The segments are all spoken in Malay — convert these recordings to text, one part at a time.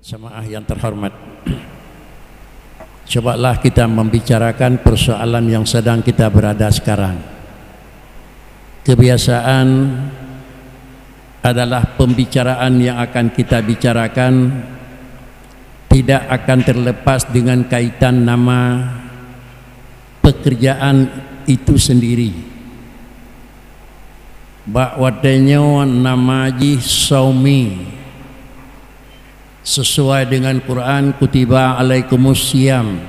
Jamaah yang terhormat, cobalah kita membicarakan persoalan yang sedang kita berada sekarang. Kebiasaan adalah pembicaraan yang akan kita bicarakan tidak akan terlepas dengan kaitan nama pekerjaan itu sendiri. Bakwatenyo nama ji saumi sesuai dengan Quran, kutiba alaikumusiyam.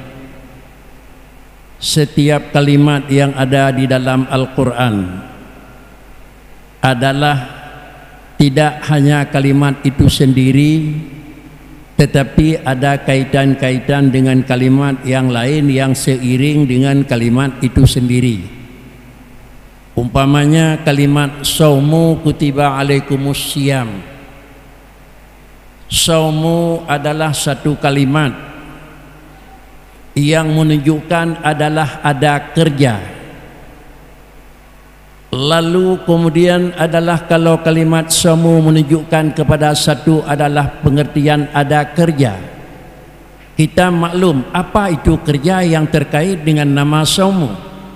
Setiap kalimat yang ada di dalam Al-Quran adalah tidak hanya kalimat itu sendiri, tetapi ada kaitan-kaitan dengan kalimat yang lain yang seiring dengan kalimat itu sendiri. Umpamanya kalimat saumu kutiba alaikumusiyam. Saumu adalah satu kalimat yang menunjukkan adalah ada kerja. Lalu kemudian adalah kalau kalimat saumu menunjukkan kepada satu adalah pengertian ada kerja. Kita maklum apa itu kerja yang terkait dengan nama saumu.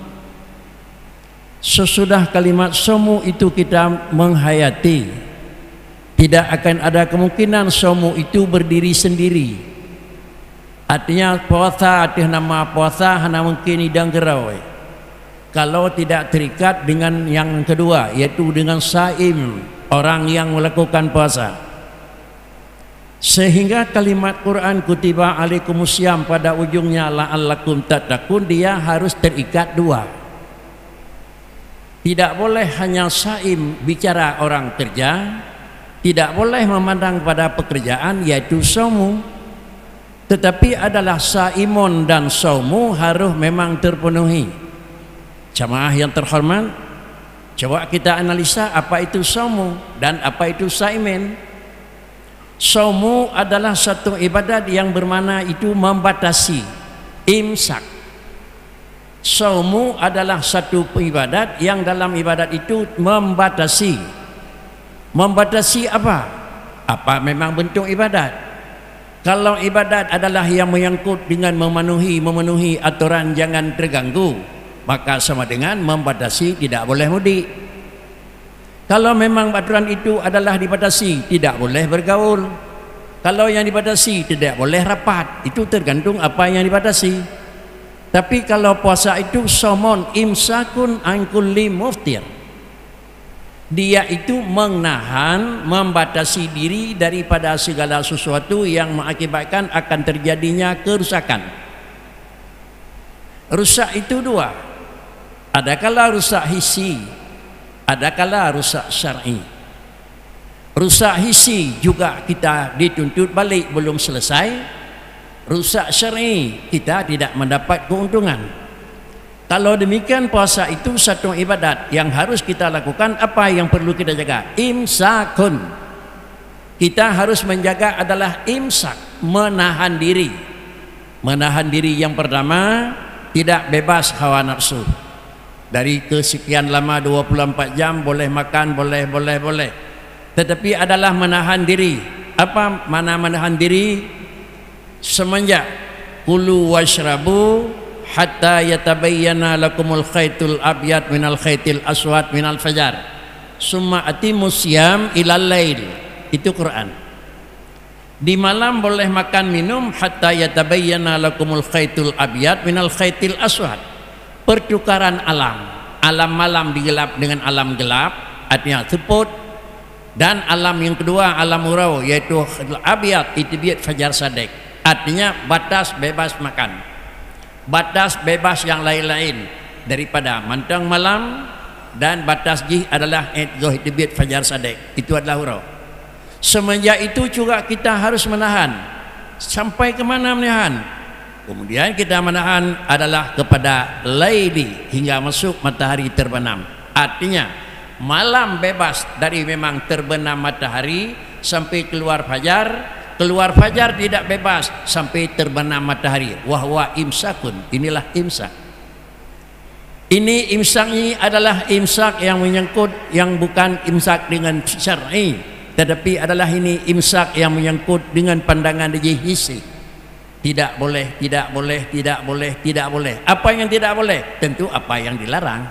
Sesudah kalimat saumu itu kita menghayati, tidak akan ada kemungkinan saumu itu berdiri sendiri. Artinya puasa atas nama puasa hanya mungkin hidang gerau. Kalau tidak terikat dengan yang kedua, yaitu dengan saim, orang yang melakukan puasa. Sehingga kalimat Quran kutiba alaikumusiyam pada ujungnya la'allakum tattaqun, dia harus terikat dua. Tidak boleh hanya saim bicara orang kerja, tidak boleh memandang pada pekerjaan yaitu saumu, tetapi adalah saimun dan saumu harus memang terpenuhi. Jamaah yang terhormat, coba kita analisa apa itu saumu dan apa itu saimin. Saumu adalah satu ibadat yang bermakna itu membatasi, imsak. Saumu adalah satu ibadat yang dalam ibadat itu membatasi. Membatasi apa? Apa memang bentuk ibadat? Kalau ibadat adalah yang menyangkut dengan memenuhi aturan jangan terganggu, maka sama dengan membatasi tidak boleh mudik. Kalau memang aturan itu adalah dibatasi, tidak boleh bergaul. Kalau yang dibatasi tidak boleh rapat, itu tergantung apa yang dibatasi. Tapi kalau puasa itu somon imsakun an kulli muftir, dia itu menahan, membatasi diri daripada segala sesuatu yang mengakibatkan akan terjadinya kerusakan. Rusak itu dua, ada kala rusak hissi, ada kala rusak syar'i. Rusak hissi juga kita dituntut balik belum selesai. Rusak syar'i kita tidak mendapat keuntungan. Kalau demikian puasa itu satu ibadat yang harus kita lakukan. Apa yang perlu kita jaga? Imsakun. Kita harus menjaga adalah imsak, menahan diri. Menahan diri yang pertama, tidak bebas hawa nafsu. Dari kesekian lama 24 jam boleh makan, boleh. Tetapi adalah menahan diri. Apa mana menahan diri? Semenjak kulu washrabu hatta yatabayyana lakumul khaytul abyad minal khaytil aswad minal fajar summa atimus siyam ilal lail. Itu Quran. Di malam boleh makan minum hatta yatabayyana lakumul khaytul abyad minal khaytil aswad. Pertukaran alam. Alam malam digelap dengan alam gelap, artinya seput. Dan alam yang kedua alam urau, yaitu abyad itibiyat fajar sadek. Artinya batas bebas makan, batas bebas yang lain-lain daripada mantang malam, dan batas jih adalah zohidibit fajar sadek. Itu adalah hurau. Semenjak itu juga kita harus menahan. Sampai kemana menahan? Kemudian kita menahan adalah kepada laili, hingga masuk matahari terbenam. Artinya malam bebas dari memang terbenam matahari sampai keluar fajar. Keluar fajar tidak bebas sampai terbenam matahari. Wahwa imsakun. Inilah imsak. Ini imsak ini adalah imsak yang menyangkut, yang bukan imsak dengan syar'i, tetapi adalah ini imsak yang menyangkut dengan pandangan dari hissi. Tidak boleh, tidak boleh, tidak boleh, tidak boleh. Apa yang tidak boleh? Tentu apa yang dilarang.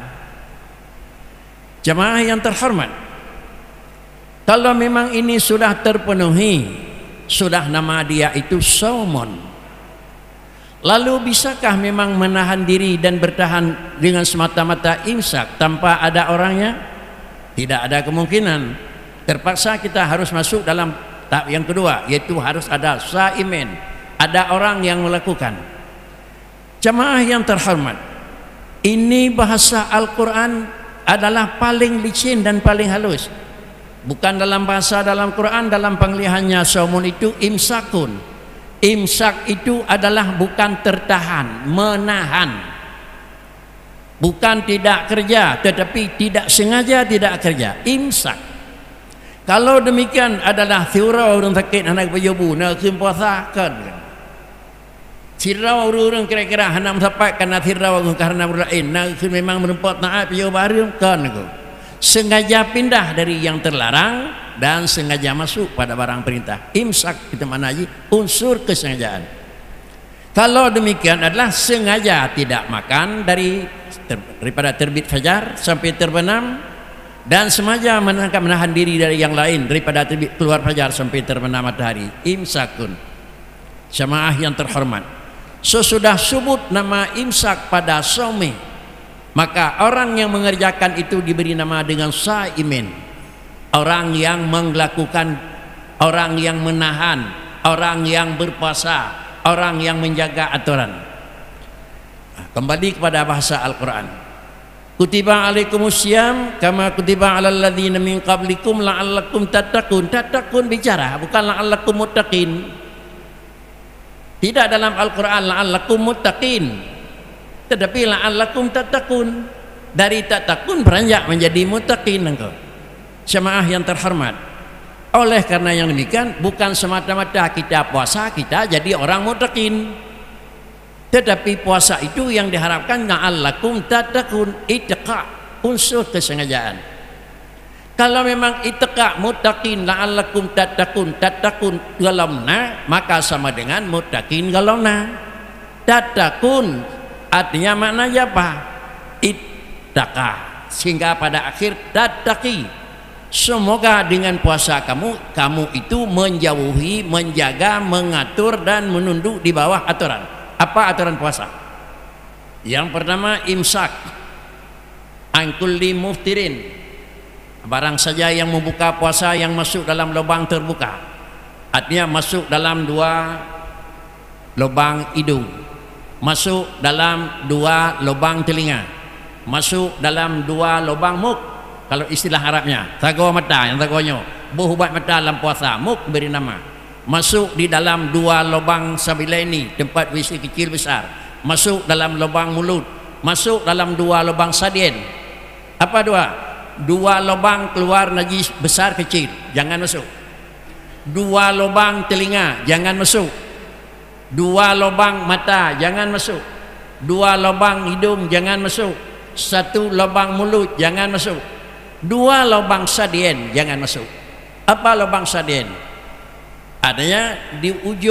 Jemaah yang terhormat, kalau memang ini sudah terpenuhi, sudah nama dia itu saumun, lalu bisakah memang menahan diri dan bertahan dengan semata-mata imsak tanpa ada orangnya? Tidak ada kemungkinan. Terpaksa kita harus masuk dalam tahap yang kedua, yaitu harus ada saimin, ada orang yang melakukan. Jemaah yang terhormat, ini bahasa Al-Quran adalah paling licin dan paling halus. Bukan dalam bahasa dalam Quran, dalam penglihannya saumun itu imsakun. Imsak itu adalah bukan tertahan, menahan. Bukan tidak kerja, tetapi tidak sengaja tidak kerja. Imsak. Kalau demikian adalah thirau orang sakit anak berjobu nak kim puasa kan. Thirau orang kira-kira hanam sampai karena thirau karena berlain nak memang merempat naat berjobu baru kan. Sengaja pindah dari yang terlarang dan sengaja masuk pada barang perintah. Imsak itu mana lagi? Unsur kesengajaan. Kalau demikian adalah sengaja tidak makan daripada terbit fajar sampai terbenam, dan sengaja menahan diri dari yang lain daripada terbit keluar fajar sampai terbenam matahari. Imsakun. Jemaah yang terhormat, sesudah sebut nama imsak pada saumi, maka orang yang mengerjakan itu diberi nama dengan saimin. Orang yang melakukan, orang yang menahan, orang yang berpuasa, orang yang menjaga aturan. Kembali kepada bahasa Al-Quran. Kutiba alaikumusiyam kama kutiba alal ladzina min qablikum la'allakum tattaqun. Tattaqun bicara, bukan la'allakum muttaqin. Tidak dalam Al-Quran la'allakum muttaqin, tetapi la'allakum tattaqun. Dari tattaqun beranjak menjadi muttaqin engkau. Jemaah yang terhormat, oleh karena yang demikian bukan semata-mata kita puasa kita jadi orang muttaqin, tetapi puasa itu yang diharapkan la'allakum tattaqun, itqa, unsur kesengajaan. Kalau memang itqa muttaqin la'allakum tattaqun, tattaqun galamna, maka sama dengan muttaqin galamna. Tattaqun artinya maknanya apa? Ittaqa, sehingga pada akhir tattaqi. Semoga dengan puasa kamu itu menjauhi, menjaga, mengatur dan menunduk di bawah aturan. Apa aturan puasa? Yang pertama imsak an kulli muftirin, barang saja yang membuka puasa yang masuk dalam lubang terbuka, artinya masuk dalam 2 lubang hidung, masuk dalam 2 lubang telinga, masuk dalam 2 lubang muka. Kalau istilah Arabnya tago mata, yang tagonya berubat mata dalam puasa, muk beri nama. Masuk di dalam 2 lubang sabilaini, tempat WC kecil besar, masuk dalam lubang mulut, masuk dalam 2 lubang sadien. Apa 2 lubang keluar najis besar kecil, jangan masuk. 2 lubang telinga, jangan masuk. 2 lubang mata, jangan masuk. 2 lubang hidung, jangan masuk. 1 lubang mulut, jangan masuk. 2 lubang sadien, jangan masuk. Apa lubang sadien? Adanya di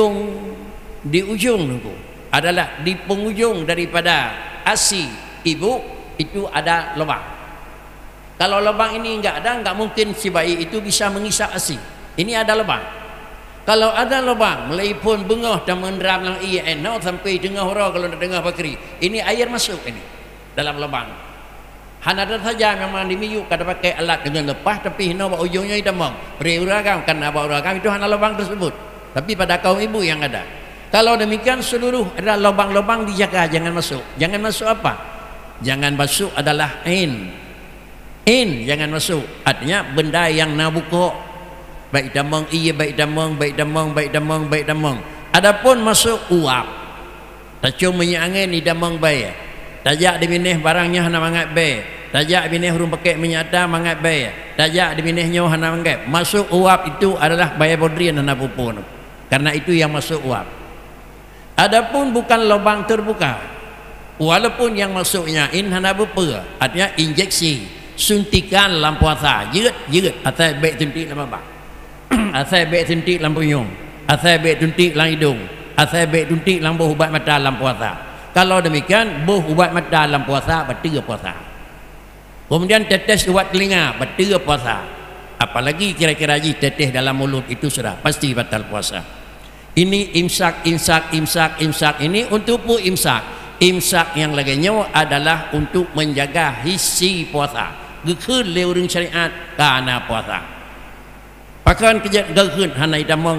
ujung itu adalah di penghujung daripada asi ibu itu ada lubang. Kalau lubang ini enggak ada, enggak mungkin si bayi itu bisa mengisap asi. Ini ada lubang. Kalau ada lubang, melaipun bengah dan menderam lang iya enak sampai tengah hura kalau nak dengar bakri. Ini air masuk ini dalam lubang. Hana ada saja memang dimiyuk kada pakai alat dengan lepas, tapi hina ujungnya idamang. Beri uragam karena uragam itu hana lubang tersebut. Tapi pada kaum ibu yang ada. Kalau demikian seluruh ada lubang-lubang dijaga, jangan masuk. Jangan masuk apa? Jangan masuk adalah in jangan masuk. Artinya benda yang nabuko. Baik damang iya, baik damang, baik damang, baik damang, baik damang. Adapun masuk uap. Tak cuma angin ni damang baik. Tajak diminih barangnya hana mangat be. Tajak diminih hurung pakai menyata mangat be. Tajak diminihnya hana mangat. Masuk uap itu adalah bayar bodrian hana pupun. Karena itu yang masuk uap. Adapun bukan lubang terbuka. Walaupun yang masuknya in hana bupa, artinya injeksi, suntikan dalam puasa, jerit atau baik tuntik lama bak. Asal baik suntik lampu hidung, asal baik suntik lang hidung, asal baik suntik lampu ubat mata dalam puasa. Kalau demikian, buh ubat mata dalam puasa batal puasa. Kemudian tetes ubat telinga batal puasa. Apalagi kira-kira tetes dalam mulut, itu sudah pasti batal puasa. Ini imsak ini untuk pu imsak. Imsak yang lainnya adalah untuk menjaga hisi puasa. Gekun leuring syariat karena puasa. Pakan kejat gekun hanai dameng.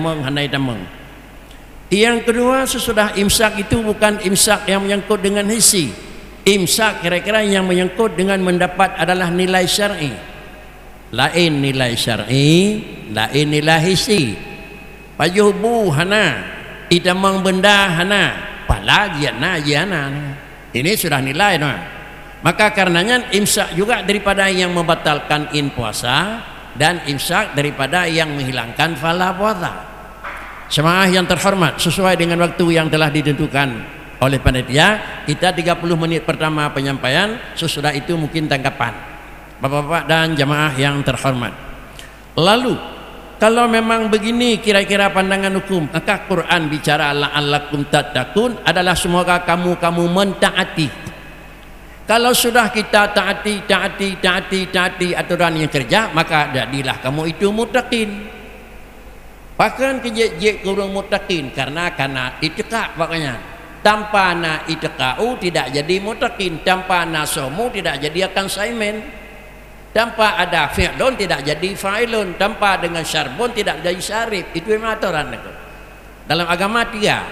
Yang kedua, sesudah imsak itu bukan imsak yang menyangkut dengan hisi. Imsak kira-kira yang menyangkut dengan mendapat adalah nilai syar'i. Lain nilai syar'i, lain nilai hisi. Pajuh bu hana, idamang benda hana, pala jiana. Ini sudah nilai no. Maka karenanya imsak juga daripada yang membatalkan puasa, dan imsak daripada yang menghilangkan pahala puasa. Jemaah yang terhormat, sesuai dengan waktu yang telah ditentukan oleh panitia, kita 30 menit pertama penyampaian, sesudah itu mungkin tanggapan Bapak-bapak dan jemaah yang terhormat. Lalu kalau memang begini kira-kira pandangan hukum, maka Quran bicara la'allakum tattaqun adalah semoga kamu mentaati. Kalau sudah kita taati aturan yang kerja, maka jadilah kamu itu muttaqin. Bahkan kejek kurang muttaqin karena itikak makanya. Tanpa na itikau tidak jadi muttaqin, tanpa na somu tidak jadi akan saimen. Tanpa ada fi'lun tidak jadi fa'ilun, tanpa dengan syarbun tidak jadi syarif. Itu memang aturan itu. Dalam agama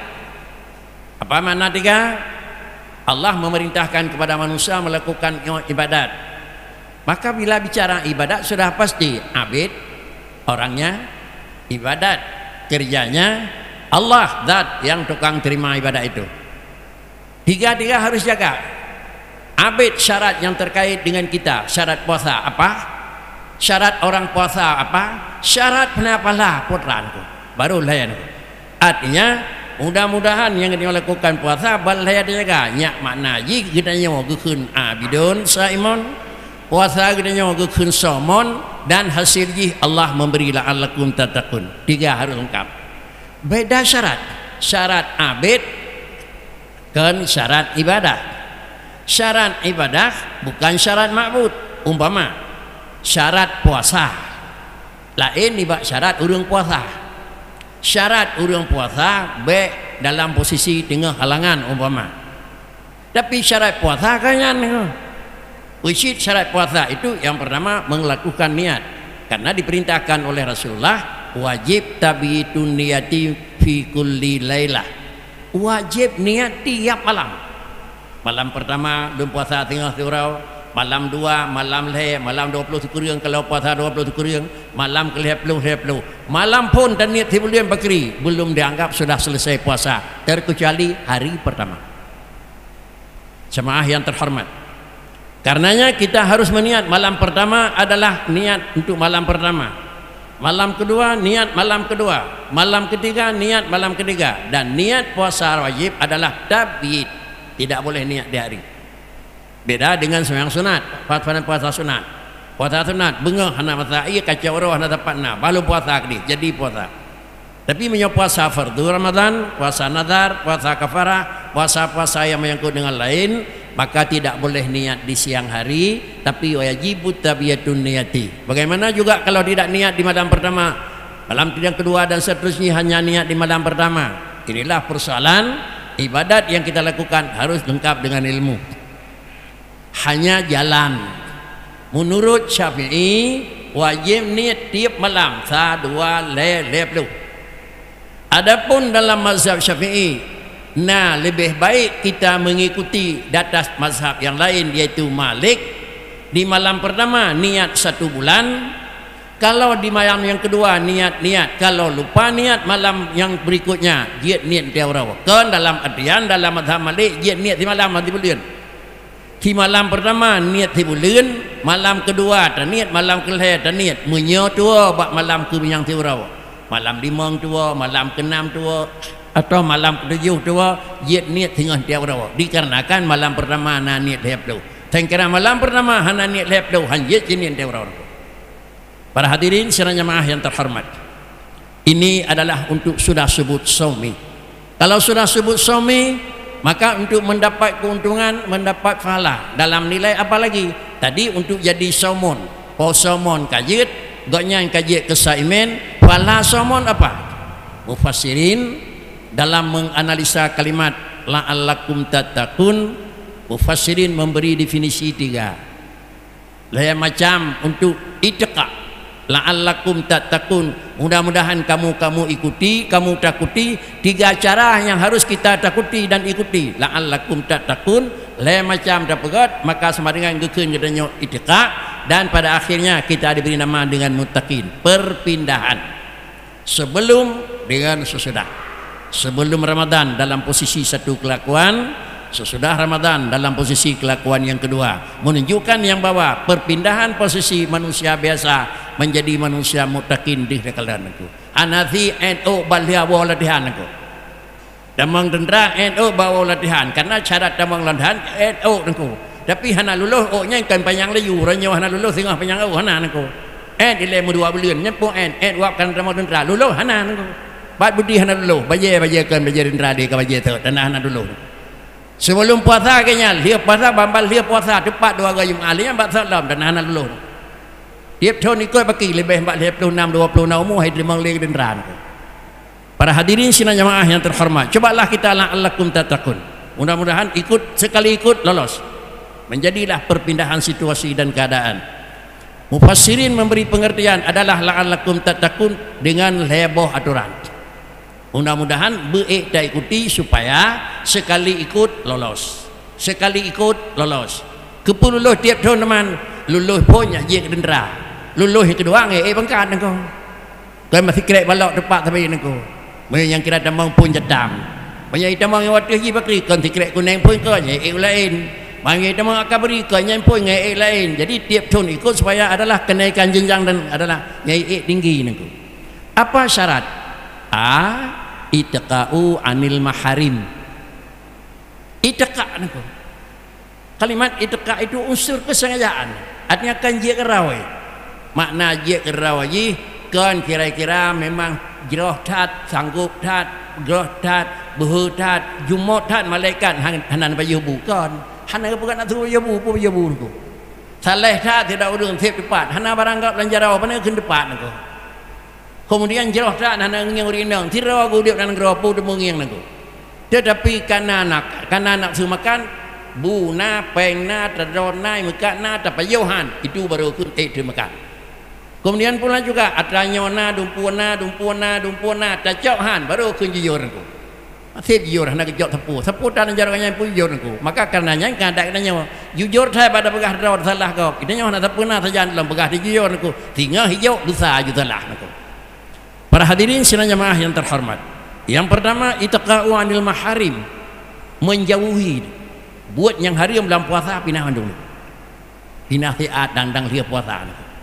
3. Apa makna 3? Allah memerintahkan kepada manusia melakukan ibadat. Maka bila bicara ibadat sudah pasti abid orangnya, ibadat kerjanya, Allah zat yang tukang terima ibadat itu. Tiga harus jaga. Abid syarat yang terkait dengan kita. Syarat puasa apa? Syarat orang puasa apa? Syarat penapala putranku baru layan. Artinya mudah-mudahan yang dilakukan puasa balaya jaga nyak makna ji kita nyawa gekun abidun saimun, puasa kita nyawa gekun somon, dan hasil ji Allah memberi la'allakum tattaqun. 3 harus lengkap. Beda syarat abid kan syarat ibadah. Syarat ibadah bukan syarat ma'bud. Umpama syarat puasa lain dibak syarat urang puasa. Syarat urang puasa baik dalam posisi tengah halangan umpama. Tapi syarat puasa kanyan usit syarat puasa itu yang pertama melakukan niat. Karena diperintahkan oleh Rasulullah wajib tabitun niyati fi kulli lailah. Wajib niat tiap malam. Malam pertama belum puasa tengah surau, malam 2, malam leh, malam 20 kurang kalau puasa 20 kurang, malam ke-10. Malam pun dan niat bulan bakri belum dianggap sudah selesai puasa, terkecuali hari pertama. Jemaah yang terhormat, karenanya kita harus meniat malam pertama adalah niat untuk malam pertama, malam kedua niat malam kedua, malam ketiga niat malam ketiga, dan niat puasa wajib adalah tabiid, tidak boleh niat di hari. Beda dengan sembahyang sunat, puasa sunat. Puasa sunat bengah hana masa iya kacau roh hana dapatna balu puasa kini jadi puasa. Tapi menyok puasa fardu Ramadan, puasa nazar, puasa kafarah, puasa yang menyangkut dengan lain, maka tidak boleh niat di siang hari, tapi wajib tabiyatun niyati. Bagaimana juga kalau tidak niat di malam pertama, malam yang kedua dan seterusnya hanya niat di malam pertama. Inilah persoalan ibadat yang kita lakukan harus lengkap dengan ilmu. Hanya jalan. Menurut Syafi'i wajib niat tiap malam 1, 2, 10. Adapun dalam mazhab Syafi'i, lebih baik kita mengikuti di atas mazhab yang lain yaitu Malik. Di malam pertama niat 1 bulan, kalau di malam yang kedua niat, kalau lupa niat malam yang berikutnya dia niat tiap-tiap. Kan dalam artian dalam mazhab Malik dia niat di malam nanti bulan. Di malam pertama niat di bulan, malam kedua dan niat, malam kelih dan niat menyotua bak malam ke yang tiurau, malam 5 tua, malam ke-6 tua, atau malam ke-7 tua niat tengah tiurau. Dikarenakan malam pertama niat lep tu, tengkira malam pertama niat lep tu hanya niat tiurau. Para hadirin sekalian jemaah yang terhormat, Ini adalah untuk sudah sebut saumi. Kalau sudah sebut saumi, maka untuk mendapat keuntungan, mendapat pahala. Dalam nilai apa lagi? Tadi untuk jadi saumun. Saumun kajit, goknya kajit kesaimin, pahala saumun apa? Mufassirin dalam menganalisa kalimat la'allakum tattaqun, mufassirin memberi definisi 3. Lain macam untuk itqa, la'allakum tattaqun, mudah-mudahan kamu ikuti, kamu takuti. 3 cara yang harus kita takuti dan ikuti. La'allakum tattaqun, lain macam dapat, maka sama dengan gekeun jadinya itqa, dan pada akhirnya kita diberi nama dengan muttaqin. Perpindahan sebelum dengan sesudah. Sebelum Ramadan dalam posisi satu kelakuan, sesudah Ramadan dalam posisi kelakuan yang kedua, menunjukkan yang bahwa perpindahan posisi manusia biasa menjadi manusia muttaqin di kalangan aku. Anathi NO balia bawa latihan aku. Damang dendra NO bawa latihan karena syarat damang latihan NO aku. Tapi hana luluh nya kan panjang layu ranyo hana luluh tengah panjang hana aku. Ile mu 2 bulan nyepo wap kan damang dendra luluh hana aku. Bat budi hana luluh baje kan baje dendra di ka baje tu dan hana luluh. Sebelum puasa kayaknya dia puasa bambal dia puasa tepat 2 hari Jumaat yang bak salam dan anak luluh. Tiap tahun ikut bagi lebih 46 20 umur hai limang leg denran. Para hadirin sidang jamaah yang terhormat, cobalah kita la'allakum tattaqun. Mudah-mudahan sekali ikut lolos. Menjadilah perpindahan situasi dan keadaan. Mufassirin memberi pengertian adalah la'allakum tattaqun dengan heboh aturan. Mudah-mudahan kita ikuti supaya sekali ikut lolos. Sekali ikut lolos. Kepululuh tiap tahun teman, luluh pun je dendra. Luluh yang kedua bangkat engkau. Kau masih kira balok tepat tapi engkau. Yang kira damang pun jedam. Banyak damang yang waktu ji bakri kan kira kuning pun kau lain. Banyak damang akan beri kau yang pun lain. Jadi tiap tahun ikut supaya adalah kenaikan jenjang dan adalah tinggi engkau. Apa syarat? Itqa'u anil maharim. Itqa' niku. Kalimat itqa' itu unsur kesengajaan. Artinya kan je kerawai. Makna je kerawai kan kira-kira memang jeroh tat, sanggup tat, geroh tat, behu tat, jumot tat malaikat hanan baju bukan. Hanan bukan nak suruh baju niku. Saleh tat tidak urung tip depan. Hanan barang gap lanjarau pana keun depan niku. Kemudian jeroh tak nak ngiang urinang tira aku dia nan gropo demu ngiang naku. Tetapi kana nak semakan buna pengna tadona mekana tapayohan itu baru kun makan. Kemudian pula juga atranyona dumpuna tacohan baru kun jujur naku. Masih jujur nak jok tepu tan jarangnya pun jujur naku. Maka karenanya kadang-kadang jujur saya pada begah rawat salah kau. Idanya nak tapuna saja dalam begah jujur naku. Tinggal hijau dosa ju salah naku. Para hadirin sidang jamaah yang terhormat, yang pertama itqa'u anil maharim, menjauhi buat yang haram dalam puasa pindah dulu. Pindah hiat dandang dia puasa.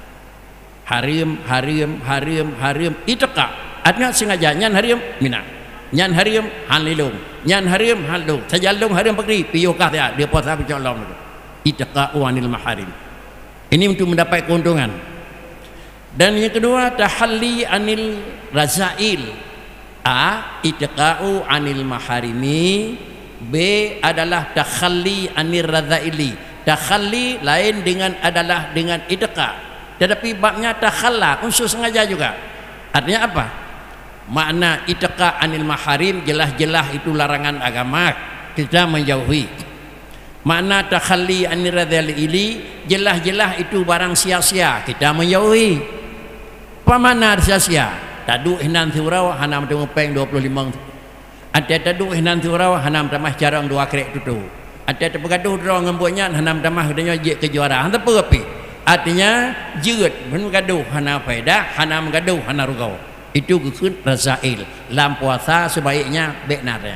Haram itqa'. Artinya sengaja nyan haram mina. Nyan haram halilum. Nyan haram halum. Sajalum haram pagri piyokah dia puasa bicolom. Itqa'u anil maharim. Ini untuk mendapat keuntungan. Dan yang kedua tahalli anil razail. Itqa'u anil maharimi. B adalah takhalli anil razaili. Takhalli lain dengan adalah dengan itqa'. Tetapi babnya takhalla unsur sengaja juga. Artinya apa? Makna itqa' anil maharim jelas-jelas itu larangan agama, kita menjauhi. Makna takhalli anil razaili jelas-jelas itu barang sia-sia, kita menjauhi. Pamana sia-sia tadu hinan surau hanam temu peng 25. Ada tadu hinan surau hanam tamah jarang 2 krek tutu. Ada terpegaduh draw ngembunya hanam tamah gedenya je kejuaraan tapi api. Artinya jeut mun gaduh hana faedah hanam gaduh hana rugau. Itu keun razail. Lam puasa sebaiknya beknarnya.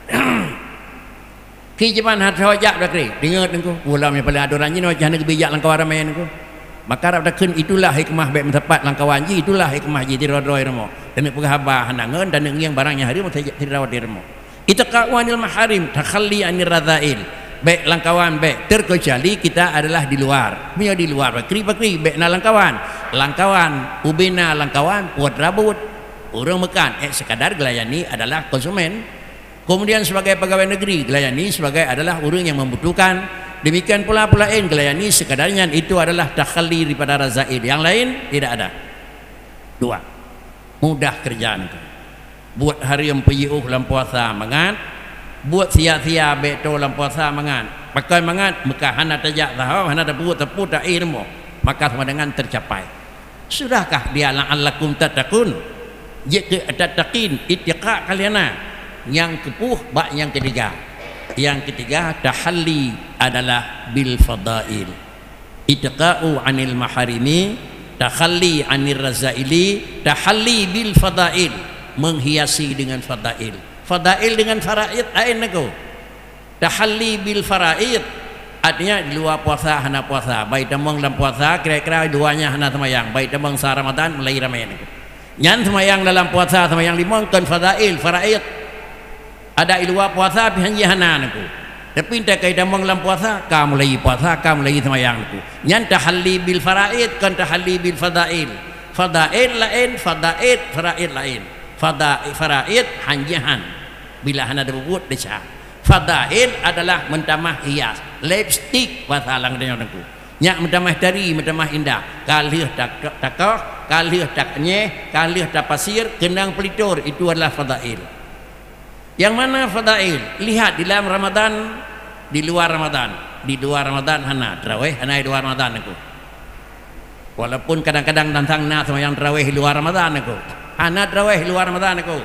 Kijaman hatawajak dakri dengat engko ulam yang paling adorannya no jangan kebijak langkau ramai engko. Maka rapdakeun itulah hikmah baik tepat langkawan ji, itulah hikmah ji dirodoi remo. Dan penghabah hanangeun dan ngiang barangnya hari mau dirawat di remo. Itqa'u anil maharim, takhalli anir radzail. Baik langkawan baik terkecuali kita adalah di luar. Punya di luar bakri baik na langkawan. Langkawan ubina langkawan puat rabut. orang makan sekadar gelayani adalah konsumen. Kemudian sebagai pegawai negeri gelayani sebagai adalah orang yang membutuhkan. Demikian pula lain gelayani sekadarnya itu adalah takhalli daripada razail. Yang lain tidak ada. Dua, mudah kerjaan itu. Buat hari yang piyuh dalam puasa mangat, buat sia-sia beto dalam puasa mangat. Pakai mangat maka hana tajak tahu hana tepu tak ilmu, maka sama dengan tercapai. Sudahkah dia la'allakum tattaqun? Jika tattaqin ittiqa kaliana. Yang kepuh bak yang ketiga. Yang ketiga tahalli adalah bil fadail. Ittiqa'u 'anil maharimi, takhalli 'anil razaili, tahalli bil fadail, menghiasi dengan fadail. Fadail dengan faraid lain aku. Tahalli bil faraid artinya di luar puasa hana puasa, baik damang dalam puasa kira-kira duanya hana semayang, baik damang sah Ramadan mulai ramai aku. Nyan semayang dalam puasa semayang lima kan fadail faraid. Ada di luar puasa pihanji hana aku. Tapi tak kait damang dalam puasa ka mulai puasa ka mulai semayang aku. Nyan tahalli bil faraid kan tahalli bil fadail. Fadail lain, fadaid faraid lain. Faraid hanjihan bila hana ada bubut desa. Fadail adalah mentamah hias, lipstick bahasa lang dengan aku. Nyak mentamah dari, mentamah indah. Kalih takoh, kalih taknyeh, kalih tapasir, kenang pelitur, itu adalah fadail. Yang mana fadail? Lihat di dalam Ramadan, di luar Ramadan. Di luar Ramadan hana tarawih, hana di luar Ramadan aku. Walaupun kadang-kadang tantang na sama yang tarawih di luar Ramadan aku. Hana tarawih di luar Ramadan aku.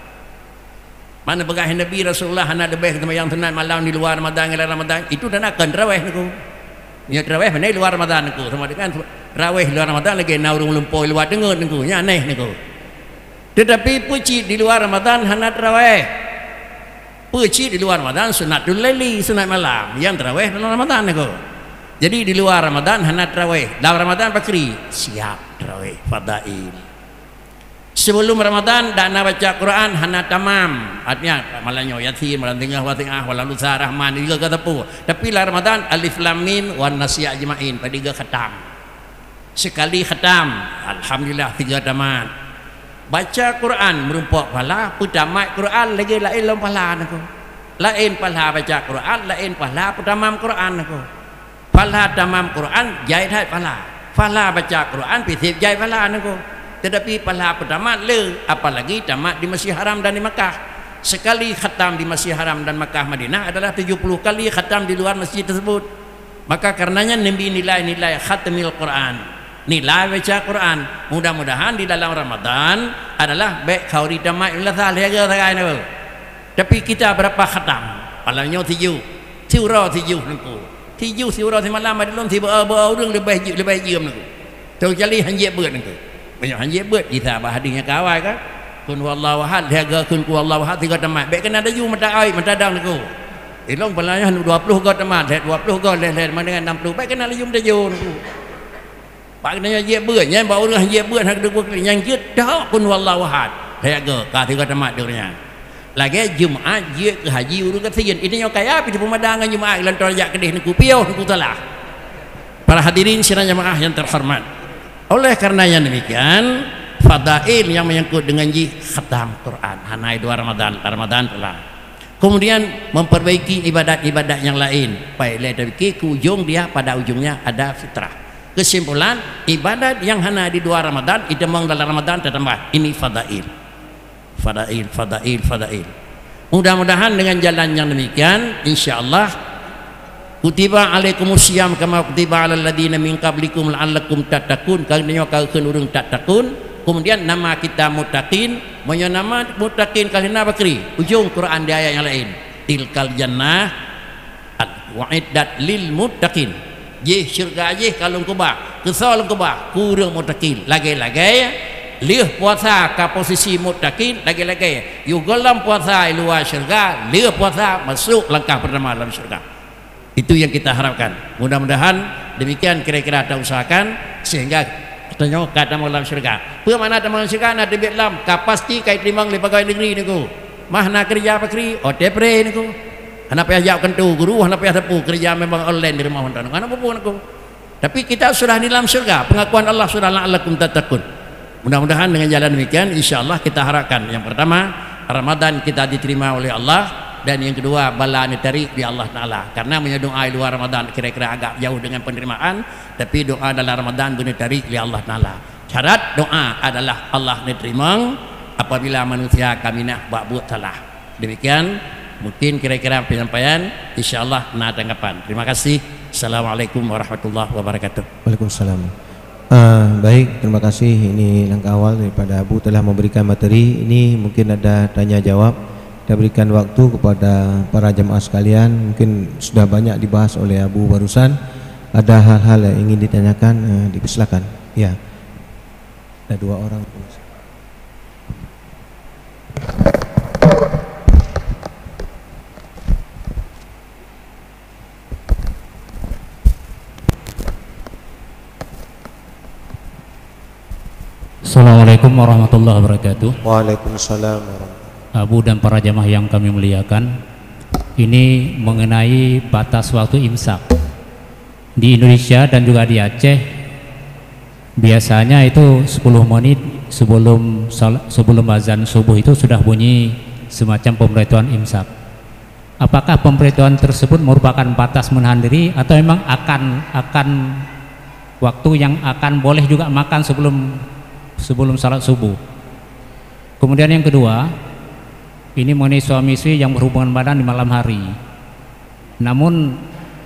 Mana begah Nabi Rasulullah hana lebih yang tunai malam di luar Ramadan itu dan akan tarawih niku. Ya tarawih mana di luar Ramadan niku sama dengan tarawih di luar Ramadan lagi naurung lumpoi luar dengar niku nya aneh niku. Tetapi puji di luar Ramadan hana tarawih. Puji di luar Ramadan sunatul laili, sunat malam. Yang tarawih dalam Ramadan niku. Jadi di luar Ramadan hana tarawih. Dalam Ramadan pakri siap tarawih fadail. Sebelum Ramadan dak nak baca Quran hana tamam. Artinya malanyo yasin, malam tengah wati'ah, walalu rahman juga kata pu. Tapi la Ramadan alif lam mim wan nasya ajmain pada khatam. Sekali khatam, alhamdulillah 3 tamat. Baca Quran merumpok pahala, putamat Quran lagi lain lam pahala aku. Lain pahala baca Quran, lain pahala putamam Quran aku. Pahala tamam Quran jai hai pahala. Pahala baca Quran pisip jai pahala aku. Tetapi pahala pertama apalagi tamat di Masjid Haram dan di Makkah. Sekali khatam di Masjid Haram dan Makkah Madinah adalah 70 kali khatam di luar masjid tersebut. Maka karenanya Nabi nilai-nilai khatamil Quran, nilai baca Quran. Mudah-mudahan di dalam Ramadan adalah baik kau di tamat illa sahaja sagai nabi. Tapi kita berapa khatam? Palanya 7. Surah 7 niku. 7 surah semalam ada belum tiba orang lebih jam niku. Tu jali hanjek beut niku. Banyak hanjek beut kita bahadinya kawai kan. Kun wallahu ahad jaga kun wallahu ahad 3 tamat. Baik kena ada you mata ai mata dang niku. Ilong balanya 20 go tamat, 20 go leh dengan 60. Baik kena you mata yo niku. Pak kena hanjek beut nya bawa orang hanjek beut hak 2 yang jit dak kun wallahu ahad. Jaga ka 3 tamat durnya. Lagi Jumaat je ke haji urus kasian. Ini yang kaya pi pemandangan Jumaat lan torjak kedih niku piau niku telah. Para hadirin sidang jemaah yang terhormat. Oleh karenanya demikian fadail yang menyangkut dengan khatam Quran hanai 2 Ramadan telah. Kemudian memperbaiki ibadat-ibadat yang lain. Baik dari ke ujung dia pada ujungnya ada fitrah. Kesimpulan ibadat yang hana di 2 Ramadan itu memang dalam Ramadan tertambah. Ini fadail. Fadail. Mudah-mudahan dengan jalan yang demikian insyaallah kutiba alaikumusiyam kama kutiba alal ladina min qablikum la'allakum tattaqun. Kalanya kaeun urang tattaqun. Kemudian nama kita muttaqin, monya nama muttaqin kalina bakri. Ujung Quran di ayat yang lain. Tilkal jannah wa'iddat lil muttaqin. Jih syurga jih kalung kubah, kesal kubah kurang muttaqin. Lagi-lagi lihat puasa ke posisi muttaqin, lagi-lagi you dalam puasa luar syurga, lihat puasa masuk langkah pertama dalam syurga. Itu yang kita harapkan. Mudah-mudahan demikian kira-kira kita usahakan sehingga katanya kata dalam syurga. Apa mana dalam syurga nak debit lam kapasti kait limang le pegawai negeri niku. Mah nak kerja pakri otepre niku. Hana payah jauh kentu guru, hana payah tepu kerja memang online di rumah hontan. Hana apa niku. Tapi kita sudah di dalam syurga. Pengakuan Allah sudah la'allakum tattaqun. Mudah-mudahan dengan jalan demikian insyaallah kita harapkan yang pertama Ramadan kita diterima oleh Allah, dan yang kedua bala ditarik di Allah Taala. Karena doa di luar Ramadan kira-kira agak jauh dengan penerimaan, tapi doa dalam Ramadan ditarik oleh Allah Taala. Syarat doa adalah Allah diterima apabila manusia kami nak buat salah. Demikian mungkin kira-kira penyampaian, insyaallah nah tanggapan. Terima kasih. Assalamualaikum warahmatullahi wabarakatuh. Waalaikumsalam. Baik, terima kasih. Ini langkah awal daripada Abu telah memberikan materi. Ini mungkin ada tanya jawab. Kita berikan waktu kepada para jemaah sekalian. Mungkin sudah banyak dibahas oleh Abu barusan. Ada hal-hal yang ingin ditanyakan, dipersilakan. Ya, ada 2 orang. Assalamualaikum warahmatullahi wabarakatuh. Waalaikumsalam warahmatullahi. Abu dan para jamaah yang kami muliakan, ini mengenai batas waktu imsak di Indonesia dan juga di Aceh. Biasanya itu 10 menit sebelum azan subuh itu sudah bunyi semacam pemberitahuan imsak. Apakah pemberitahuan tersebut merupakan batas menahan diri atau memang akan waktu yang akan boleh juga makan sebelum salat subuh? Kemudian yang kedua, ini mengenai suami istri yang berhubungan badan di malam hari. Namun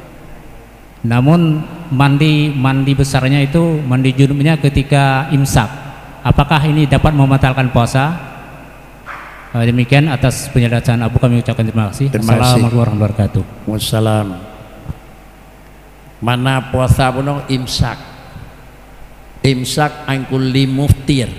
mandi besarnya itu, mandi junubnya ketika imsak. Apakah ini dapat membatalkan puasa? Demikian atas penjelasan Abu kami ucapkan terima kasih. Assalamualaikum warahmatullahi wabarakatuh. Wassalam. Mana puasa pun imsak. Imsak angkuli muftir.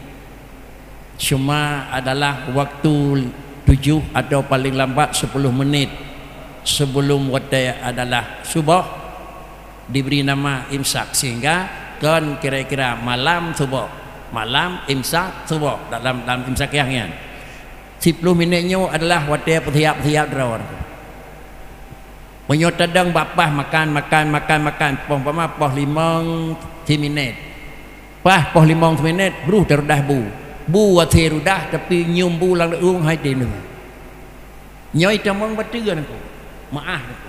Cuma adalah waktu 7 atau paling lambat 10 menit sebelum waktu adalah subuh diberi nama imsak, sehingga kan kira-kira malam subuh, malam imsak subuh dalam imsak yang 10 minitnya adalah waktu petiap-petiap drawar. Menyotadang bapah makan umpama poh 5 minit. Pah poh 5 minit beruh terudah bu wate rudah tapi nyum bu lang uang hai tin nyoi tamang bateuan aku maah aku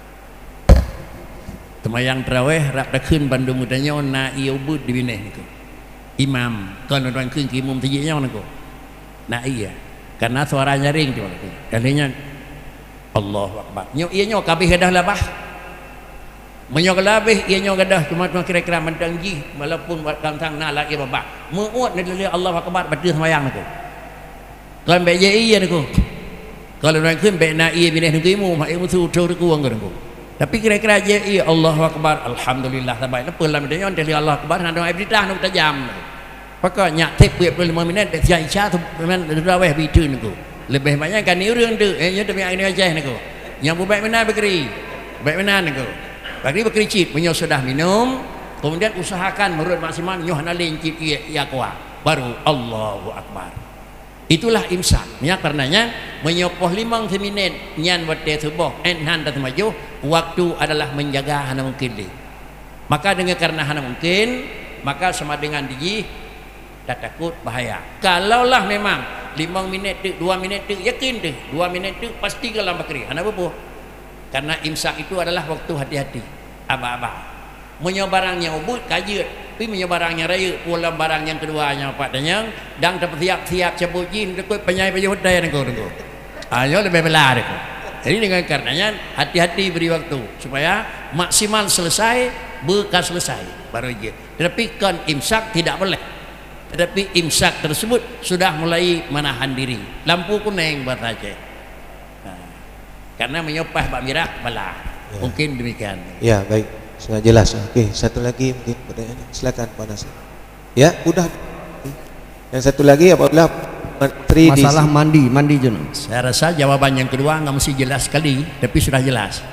temayang tarawih rak dah keun Bandung utanya na ieu bud di bineh niku imam kan orang keun ki imam tejenya niku na iya karena suaranya ring tu kalinya Allahu akbar nyoi ieu kabeh dah labah menyok labih ia nyok gadah cuma kira-kira mendangji walaupun buat kantang nala ia babak muut ni Allah akbar batu semayang aku kan baik iya aku kalau orang kun baik na ia bineh niku imu mak imu tu ku aku tapi kira-kira je iya Allah akbar alhamdulillah tabai lepas lam dia on dari Allah akbar nak ai berita nak tajam pokoknya tip 5 minit dak jai isya tu memang raweh bitu niku lebih banyak kan niរឿងtu nya demi ai ni Aceh niku yang baik mana bekeri baik mana niku bagi berkericit, menyo sudah minum, kemudian usahakan menurut maksimal nyoh nalin cip ia kuah, baru Allahu akbar. Itulah imsak. Ya karenanya menyo poh 5 minit nyan waktu subuh enhan dan maju, waktu adalah menjaga hana mungkin di. Maka dengan karena hana mungkin, maka sama dengan diji tak takut bahaya. Kalaulah memang 5 minit tu, 2 minit tu yakin tu, 2 minit tu pasti kalam bakri. Hana apa? Karena imsak itu adalah waktu hati-hati abah-abah menyobarangnya ubud kajut tapi menyobarangnya raya pula barang yang keduanya patanya dan tersiap-siap cabut jin dekut penyai penyai hodai niku ayo lebih belah niku. Jadi dengan karenanya hati-hati beri waktu supaya maksimal selesai bekas selesai baru je. Tetapi kan imsak tidak boleh, tetapi imsak tersebut sudah mulai menahan diri lampu kuning buat Aceh karena menyopah Pak Mirah balah ya. Mungkin demikian ya. Baik, sudah jelas. Oke, satu lagi mungkin pertanyaan, silakan Pak Nasir. Ya udah. Yang satu lagi apabila masalah mandi Jun, saya rasa jawaban yang kedua nggak mesti jelas sekali tapi sudah jelas.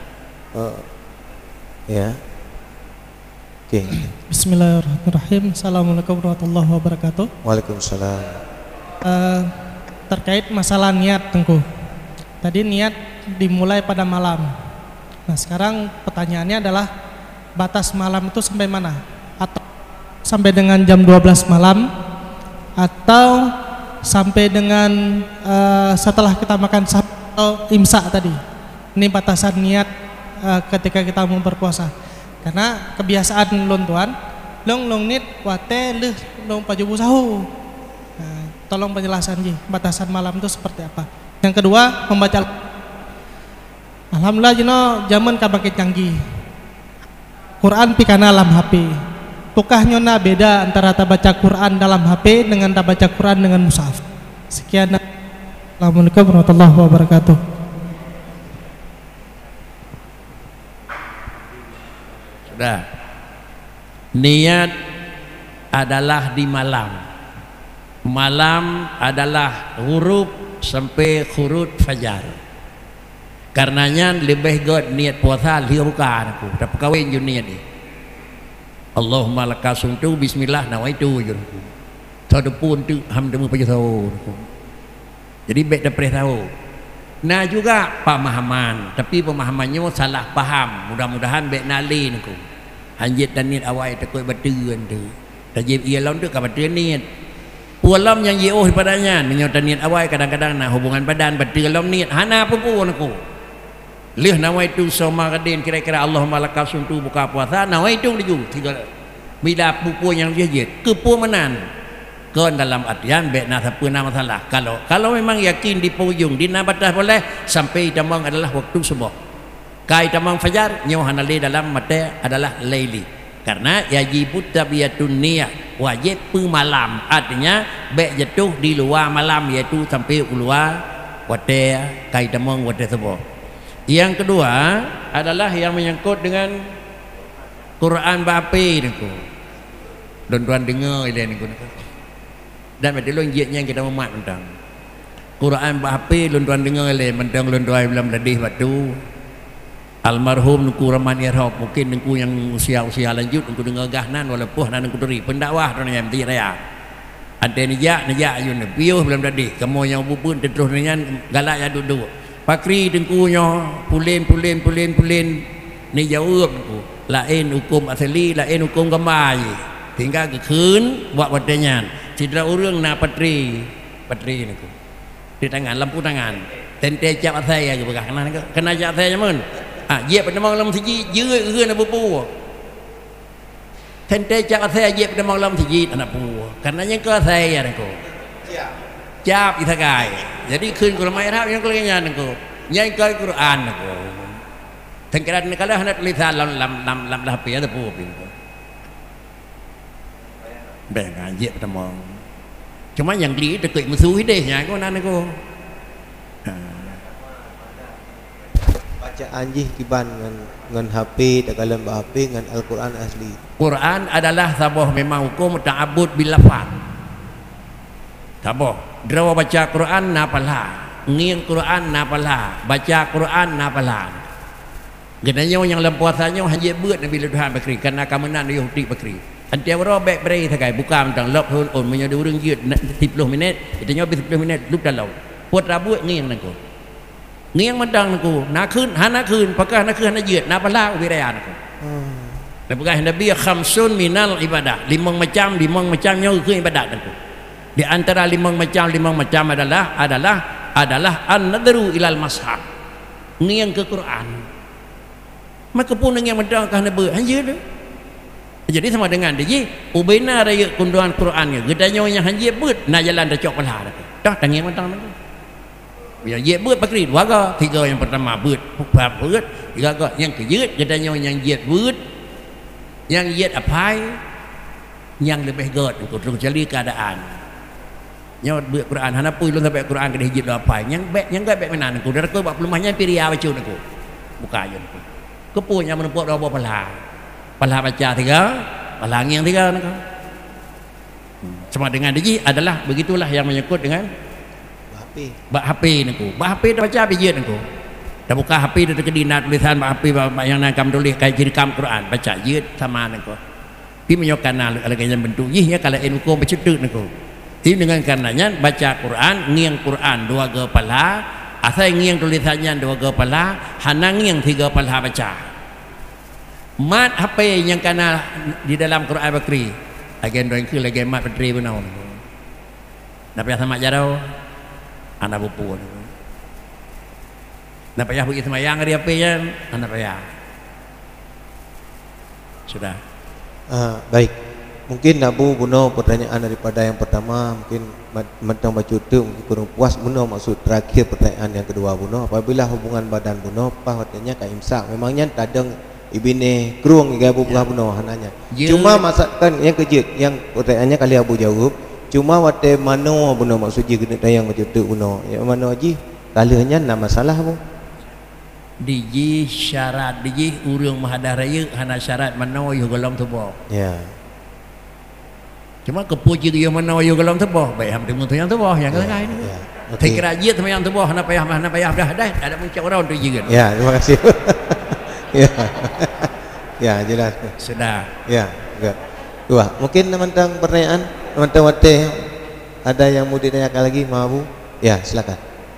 Ya oke. Bismillahirrahmanirrahim. Assalamualaikum warahmatullahi wabarakatuh. Waalaikumsalam. Terkait masalah niat Tengku, tadi niat dimulai pada malam. Nah sekarang pertanyaannya adalah batas malam itu sampai mana? Atau sampai dengan jam 12 malam atau sampai dengan setelah kita makan sahur atau imsak tadi. Ini batasan niat ketika kita mau berpuasa. Karena kebiasaan lon tuan, long nit wate leh long pajubu sahur. Nah, tolong penjelasan ji, batasan malam itu seperti apa. Yang kedua, membaca. Alhamdulillah jino zaman kabake canggih. Quran pikana dalam HP. Tukah nyona beda antara baca Quran dalam HP dengan baca Quran dengan mushaf. Sekian. Assalamualaikum warahmatullahi wabarakatuh. Sudah. Niat adalah di malam. Malam adalah huruf sampai huruf fajar. Karenanya lebih god niat puasa lihat bukan aku. Tapi kawin jun niat ni. Allahumma lakasum tu bismillah nawaitu jun aku. Tahu pun tu hamdamu pajasau. Jadi baik dapet tahu. Nah juga pemahaman, tapi pemahamannya salah paham. Mudah-mudahan baik nalin aku. Hanjit dan niat awal takut batuan tu. Tajib ia lawan tu kau batuan niat. Pualam yang jauh padanya, menyota niat awal kadang-kadang nak hubungan badan batuan niat. Hana apa pun aku. Lih nawaitu soma kadin kira-kira Allahumma lakasum tu buka puasa nawaitu laju tiga bila pupu yang dia kepu menan kon dalam artian baik nak apa nama masalah kalau memang yakin di pujung di nabatah boleh sampai tamang adalah waktu subuh kai tamang fajar nyoh hanali dalam mata adalah laili karena yajibut tabiyatun niyah wajib malam artinya baik jatuh di luar malam iaitu sampai keluar wate kai tamang wate subuh. Yang kedua adalah yang menyangkut dengan Quran bape niku. Tuan-tuan dengar ile niku. Dan betul yang kita memat tentang Quran bape tuan-tuan dengar ile mentang tuan-tuan belum ladih batu. Almarhum niku Rahman Irhab mungkin niku yang usia-usia lanjut niku dengar gahnan walaupun nan niku dari pendakwah tuan yang ti raya. Ada nijak ayun piuh belum ladih. Kamu yang bubun terus dengan galak ya duduk. Pakri dengkunya pulin ni jawab aku lain hukum asli lain hukum gamai tinggal ke kun buat wadanya tidak urang na patri niku di tangan lampu tangan tente cap saya ke bekah kena cap saya mun je pada malam siji je na bubu tente cap saya je pada malam siji anak bu karenanya ke saya niku cap itakai jadi kun kuramai rap yang kelenya niku nyai kai Quran niku tengkeran kalau hendak tulisan lam HP ada pu pin beng ngaji pertama cuma yang di dekat musuh deh nyai ko nan niku bacaan jih kiban dengan HP tak dalam HP dengan Al-Quran asli. Quran adalah sabah memang hukum ta'abbud bil lafaz. Sabah draw baca Quran napalah, ngiang Quran napalah, baca Quran napalah. Genanya yang dalam puasanya hanya buat Nabi Tuhan Bakri karena kemenangan Yahudi Bakri. Antia waro baik berai sakai bukan tentang lop on menyadu urang jiut 10 minit, itu nyobi 10 minit lup dalau. Puat rabut ngiang nangku. Ngiang mendang nangku, nakคืน pakah nakคืน nak jiut, napalah wiraya nangku. Lepas Nabi khamsun minal ibadah, 5 macamnya ke ibadat nangku. Di antara 5 macam adalah an-nadru ilal mashab. Ngiang ke Quran. Maka pun yang mendangkah Nabi hanya tu. Jadi sama dengan dia ubena raya kunduan Qurannya gedanya yang hanya but nak jalan dah cok pala dah tangi mentang tu. Biar ye but pakri dua ga tiga yang pertama but bab but tiga ga yang kejut gedanya yang ye but yang ye apai yang lebih god untuk terjadi keadaan. Nyawat but Quran hana pui lu sampai Quran kedeh ye apai yang gak baik menan aku dah ko bab lumahnya piria bacu aku. Buka aja aku. Kepunya menempuh dua pala baca 3 pala yang 3 sama dengan dia adalah begitulah yang menyangkut dengan HP niku HP dah baca bijit niku dah buka HP dah kedina tulisan HP yang nakam tulis kayak jirkam Quran baca jit sama niku pi menyokan alaganya bentuk ya kalau hukum bercedek niku ti dengan karenanya baca Quran ngiang Quran 2 kepala asal ngiang tulisannya 2 kepala hanang ngiang 3 kepala baca mat HP yang kana di dalam Quran Bakri Agen doing ke lagi mat petri pun naon. Nak payah sama jarau, anak bupu. Nak payah pergi semayang hari apa ya, anak payah. Sudah. Baik. Mungkin Abu Buno pertanyaan daripada yang pertama mungkin mentang baca tu mungkin kurang puas Buno maksud terakhir pertanyaan yang kedua Buno apabila hubungan badan Buno apa katanya ka imsak memangnya tadang ibine kerung ga Abu Buno hananya. Cuma masakan yang kejut yang pertanyaannya kali Abu jawab cuma wate mano Buno maksud je kena tayang baca tu Buno. Yang mana haji kalahnya nak masalah Bu. Diji syarat diji urang mahadaraya hana syarat mano yo golong tubuh. Ya. Cuma kepuji dia mana yo golong tubuh baik ham temu yang tubuh yang lain ini. Okay. Tekra je yang tubuh hana payah dah ada muncul orang tu juga. Ya, terima kasih. Ya. Ya, jelas. Sudah. Ya, enggak. Dua. Mungkin tentang pertanyaan tentang wate ada yang mau ditanyakan lagi Mabu? Ya, silakan.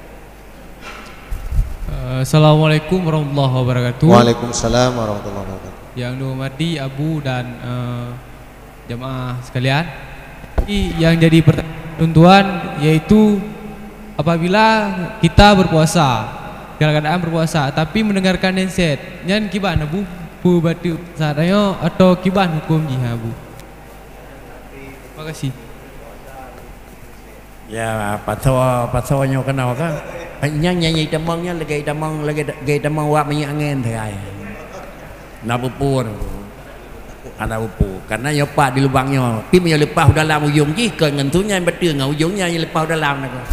Assalamualaikum warahmatullahi wabarakatuh. Waalaikumsalam warahmatullahi wabarakatuh. Yang dihormati Abu dan jamaah sekalian, yang jadi pertentuan yaitu apabila kita berpuasa, dalam keadaan berpuasa tapi mendengarkan nasihat, nyan kiban Abu, bu batu sadaya atau kiban hukum jihad Abu. Terima kasih. Ya, patwa kenal kan? Nyanyi demangnya lagi demang wak minyak angin thai. Nak pupur. Anak upu karena yo pak di lubangnya pi menyo lepas dalam ujung ji ke ngentunya betul ngau ujungnya yang lepas dalam nak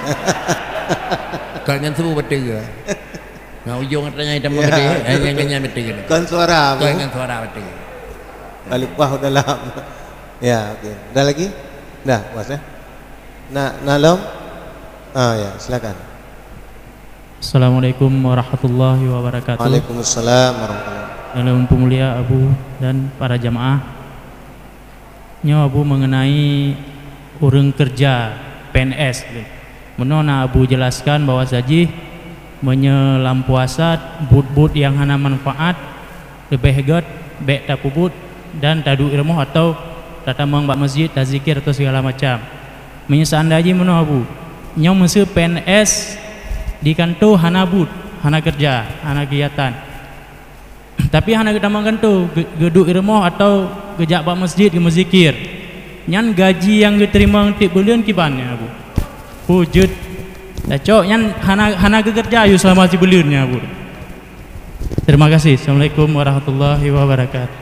ke ngentu betul ngau ujung katanya demang gede yang kenya betul Kan suara Bu. kan suara betul Lepas dalam. Ya, okey. Ada lagi? Dah, puas ya. Nalom. Ya, silakan. Assalamualaikum warahmatullahi wabarakatuh. Waalaikumsalam warahmatullahi wabarakatuh. Dalam pemulia Abu dan para jamaah, nyo Abu mengenai urang kerja PNS. Menona Abu jelaskan bahwa saji menyelam puasa but yang hana manfaat lebih hegat bek tapubut dan tadu ilmu atau tatamang bak masjid tazikir atau segala macam. Menyesanda aji meno Abu. Nyo mese PNS di kantor hana but, hana kerja, hana kegiatan. Tapi hana kita makan tu geduk irmoh atau gejak bak masjid ke mazikir. Nyan gaji yang diterima tiap bulan kibannya Abu. Wujud. Dacok nyan hana kerja ayu selama sebulannya Abu. Terima kasih. Assalamualaikum warahmatullahi wabarakatuh.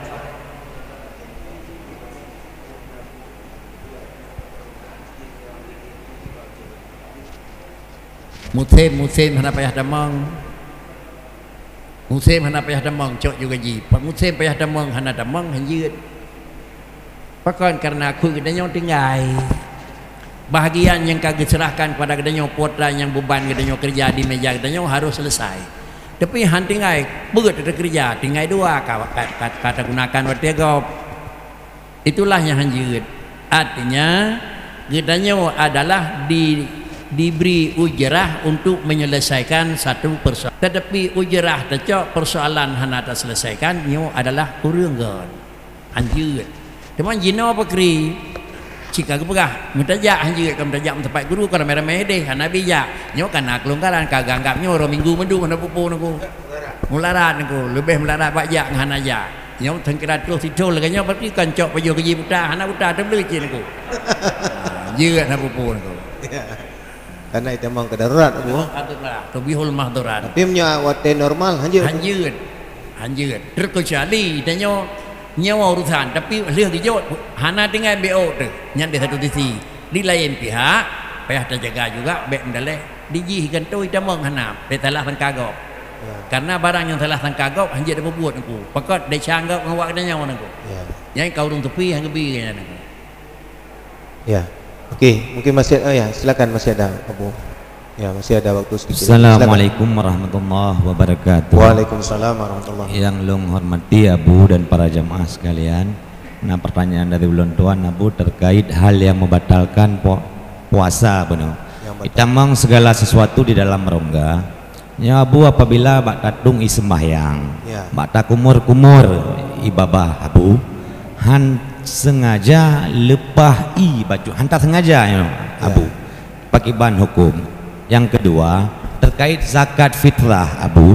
Musim hana payah damang. Musim hana payah damang cok juga ji. Pak musim payah damang hana damang hanjut. Pakan karena aku kedanya tinggal. Bahagian yang kagak serahkan kepada kedanya putra yang beban kedanya kerja di meja kedanya harus selesai. Tapi han tinggal berat ada kerja, tinggal dua kata gunakan waktu gop. Itulah yang hanjut. Artinya kedanya adalah diberi ujrah untuk menyelesaikan satu persoalan. Tetapi ujrah tecok persoalan hana tak selesaikan nyo adalah kuranggan anjut. Teman jino apa kri jika kepegah mutajak anjut kam tajak tempat guru kana merah-merah deh hana bijak nyo kana kelonggaran kagak anggap nyo ro minggu mendu mana pupu naku mularat naku lebih mularat bajak hana ja nyo tengkira tu situl laganya berarti kancok pajo keji buta hana buta tembeli naku jeut na pupu naku. Karena itu memang kedarurat Abu. Tobihul mahdurat. Tapi punya wate normal hanjut. Terkecuali danyo nyawa urusan tapi lihat dijawab hana dengan BO tu nyan di satu sisi di lain pihak payah terjaga juga bek mendaleh dijihikan tu damang hana betalah tangkagop. Karena barang yang telah tangkagop hanjut ada buat aku. Pakot de canggap ngawak dan nyawa aku. Yang kau urung tepi hang gebi kan aku. Ya. Okey, mungkin masih silakan masih ada Abu. Ya, masih ada waktu sedikit. Assalamualaikum warahmatullahi wabarakatuh. Waalaikumsalam warahmatullahi wabarakatuh. Yang long hormati Abu dan para jamaah sekalian. Nah, pertanyaan dari ulun tuan Abu terkait hal yang membatalkan puasa benar. Kita mang segala sesuatu di dalam rongga. Ya Abu apabila bak tatung isembahyang, bak takumur-kumur ibadah Abu, han sengaja lepah baju hantar sengaja ya Abu pakai bahan hukum. Yang kedua terkait zakat fitrah Abu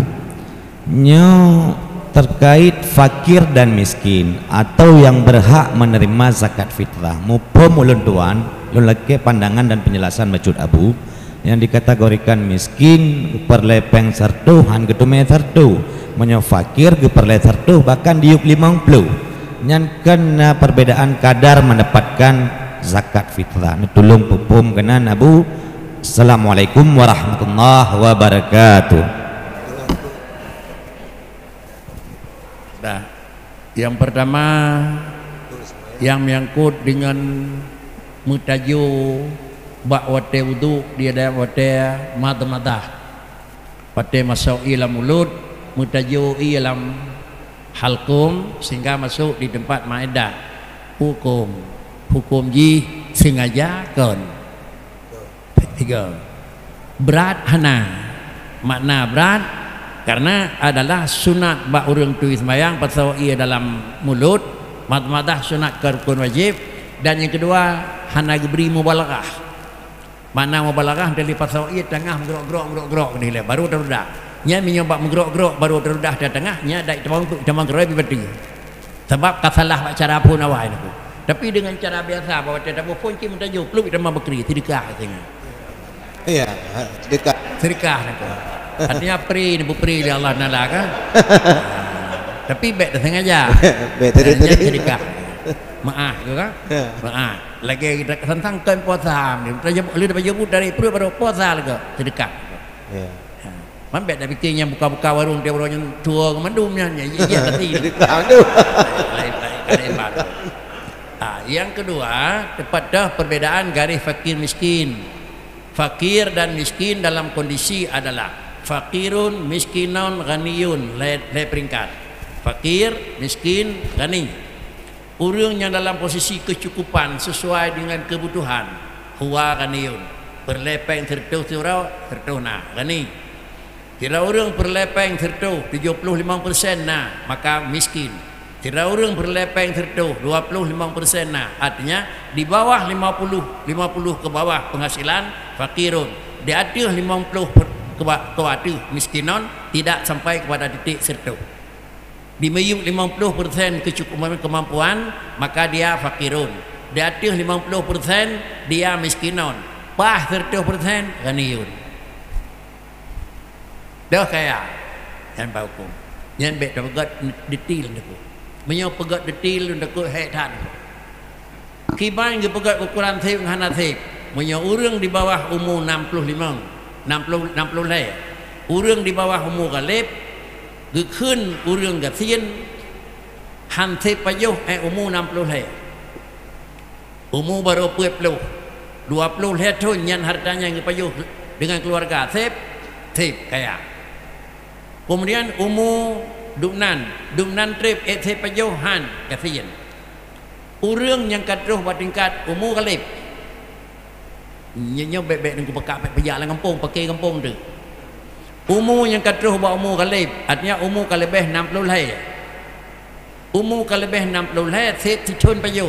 terkait fakir dan miskin atau yang berhak menerima zakat fitrah mupom ulun tuan lelaki pandangan dan penjelasan maksud Abu yang dikategorikan miskin perlepeng sertuh han getume sertuh menyo fakir geperle sertuh bahkan diup 50 nyan kena perbedaan kadar mendapatkan zakat fitrah tolong pupum kenan Abu. Assalamualaikum warahmatullahi wabarakatuh. Nah, yang pertama yang menyangkut dengan mutaju bak wate wudu dia ada wate mata wate masuk ilam mulut mutaju ilam halkum sehingga masuk di tempat maedah hukum ji sengaja tiga berat hana makna berat karena adalah sunat bak urang tu sembahyang pasal ia dalam mulut mata sunat rukun wajib dan yang kedua hana beri mubalaghah mana mubalaghah dari pasal ia tengah gerok ni baru terudah nya menyebab menggerok baru terudah di tengah nya dak tamang geroi betul sebab kasalah cara pun awak ni tapi dengan cara biasa bahawa tidak pun cim tajuk peluk kita bakri sedekah katanya iya sedekah nak artinya pri di Allah nala kan tapi baik dah sengaja baik tadi sedekah maaf ke kan maaf lagi kita tentang kan puasa ni kita jemput dari perut baru puasa lagi sedekah ya Mambek dah fikirnya buka-buka warung dia orang yang tua kemandumnya iya tadi yang kedua tepat dah perbedaan garis fakir miskin. Fakir dan miskin dalam kondisi adalah fakirun miskinun ghaniyun le peringkat fakir miskin ghani orang yang dalam posisi kecukupan sesuai dengan kebutuhan huwa ghaniyun berlepeng tertuh nah ghani. Kira orang berlepeng tertuh 75% nah maka miskin. Kira orang berlepeng tertuh 25% nah artinya di bawah 50 ke bawah penghasilan fakirun, di atas 50 ke atas miskinon tidak sampai kepada titik tertuh. Di mayung 50% kecukupan kemampuan maka dia fakirun, di atas 50% dia miskinon, pas 30% ghaniyun. Dah kaya yang hukum yang baik pegat detail nak menyo pegat detail nak hetan kiban ge pegat ukuran thep hana thep menyo urang di bawah umur 60 le urang di bawah umur galep ge keun urang gatien han thep payoh umur 60 le umur baru 20 le tu nyan hartanya ge payoh dengan keluarga thep kaya. Kemudian umur dumnan trip pajohan kasihan urang yang kadroh tingkat umur kalip nyo bebek dengan pekak pejak lang kampung pakai kampung tu umur yang kadroh ba umur kalip artinya umur kalebeh 60 hai umur kalebeh 60 hai set tichun pajoh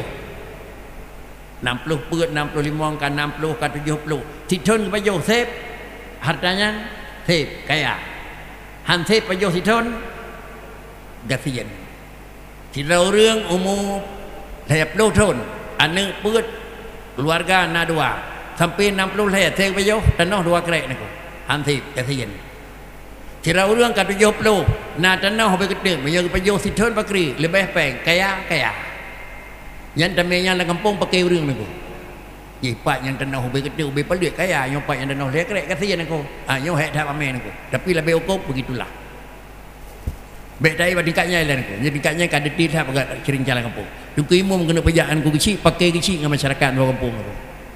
60 perut 65 kan 60 kan 70 tichun pajoh set hartanya set kaya hansip pajoh siton gasian sila orang umur 30 tahun ane perut keluarga na dua sampai 60 le teh pajoh tanah dua krek nak hansip gasian sila orang ka 70 na tanah be gede menyo pajoh siton bakri lebih peng kaya yang tamenya la kampung pakai urang nak Pak yang tanah ubi gede ubi pelik kaya yang pak yang tanah lekrek kasihan aku yang hek dah amen aku tapi lebih hukum begitulah baik dari tingkatnya lain aku jadi tingkatnya kan detil tak pakai kering jalan kampung duku imum kena pejaan ku kecil pakai kecil dengan masyarakat dua kampung aku